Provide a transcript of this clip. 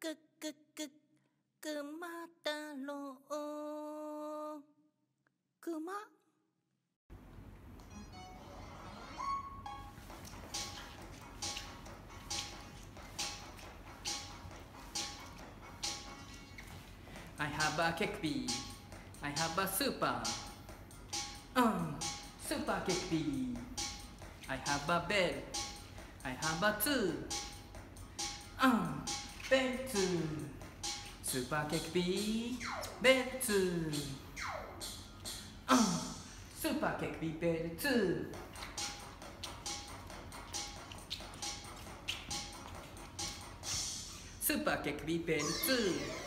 クマ太郎クマI have a KEKB. I have a SuperKEKB. I have a Belle. I have a two. Belle II. SuperKEKB Belle II. SuperKEKB Belle II. SuperKEKB Belle II.